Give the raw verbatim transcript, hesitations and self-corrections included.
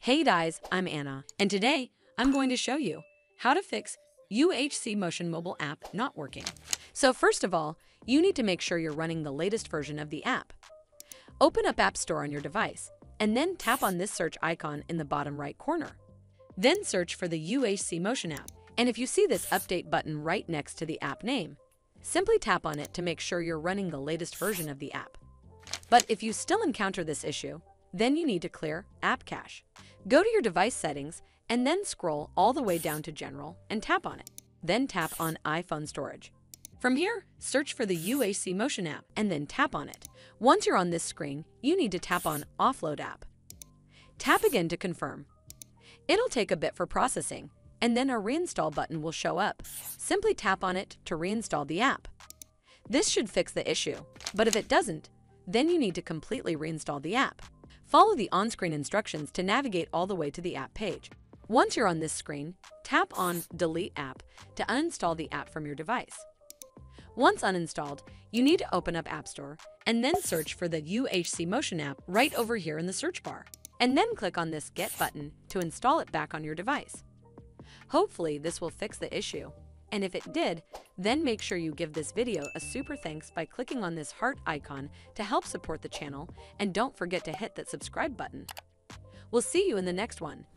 Hey guys, I'm Anna, and today I'm going to show you how to fix U H C Motion mobile app not working. So first of all, you need to make sure you're running the latest version of the app. Open up App Store on your device, and then tap on this search icon in the bottom right corner. Then search for the U H C Motion app, and if you see this update button right next to the app name, simply tap on it to make sure you're running the latest version of the app. But if you still encounter this issue, then you need to clear App Cache. Go to your device settings and then scroll all the way down to General and tap on it. Then tap on iPhone Storage. From here, search for the U H C Motion app and then tap on it. Once you're on this screen, you need to tap on Offload App. Tap again to confirm. It'll take a bit for processing, and then a Reinstall button will show up. Simply tap on it to reinstall the app. This should fix the issue, but if it doesn't, then you need to completely reinstall the app. Follow the on-screen instructions to navigate all the way to the app page. Once you're on this screen, tap on Delete App to uninstall the app from your device. Once uninstalled, you need to open up App Store and then search for the U H C Motion app right over here in the search bar, and then click on this Get button to install it back on your device. Hopefully this will fix the issue, and if it did, then make sure you give this video a super thanks by clicking on this heart icon to help support the channel, and don't forget to hit that subscribe button. We'll see you in the next one.